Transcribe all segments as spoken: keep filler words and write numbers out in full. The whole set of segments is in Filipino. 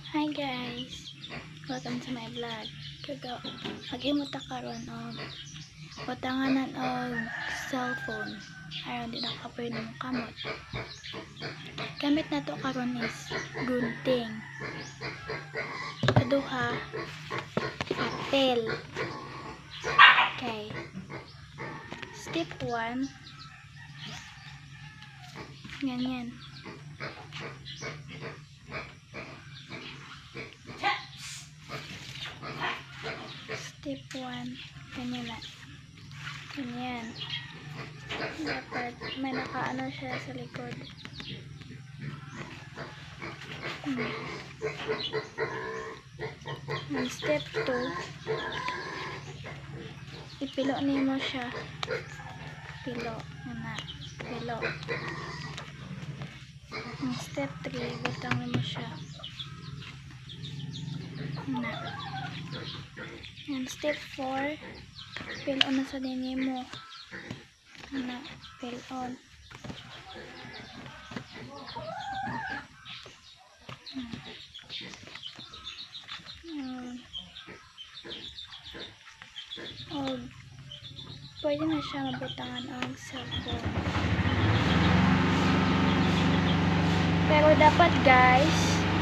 Hi guys! Welcome to my vlog. Kaga, mag-imot ta karon og butanganan og cellphone. Aron di nakapoy ng kamot. Gamit na to karon is gunting. Kaduha, papel. Okay. Step one. Ganyan. Step one. Ganyan na. Ganyan. Dapat may nakaano siya sa likod. Hmm. And step two. Ipilo nimo siya. Pilo. Yan. Pilo. And step three. Butang nimo siya. Na. And step four, fill on na sa dinhi mo. Na, fill on. Hmm. Oh, pwede na siya mabutangan ang cellphone. Pero dapat guys,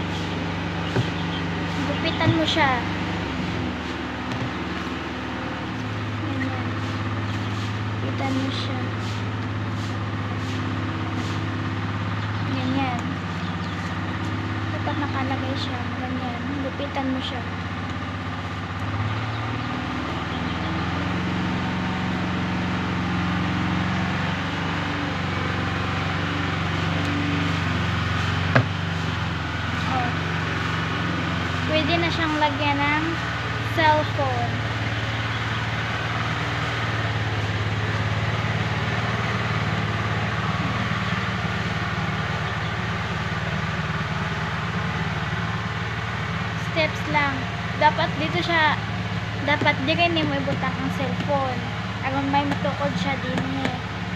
gupitan mo siya. Ganyan. Gupitan mo siya. Ganyan. Dapat nakalagay siya. Ganyan. Gupitan mo siya. Oh. Pwede na siyang lagyan ng cellphone. Steps lang. Dapat dito siya, dapat di rin mo ibutang ang cellphone. Aron may matukod siya din eh.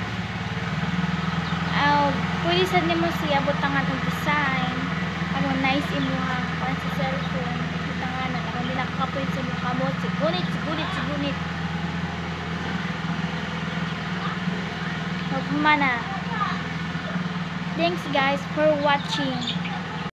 Uh, pwede sad nimo siya butangan og design. Aron nice imuhang pan sa cellphone. Butangan aron di nakakapoy sa mukha mo. Sigunit, sigunit, sigunit. Huwag humana. Thanks guys for watching.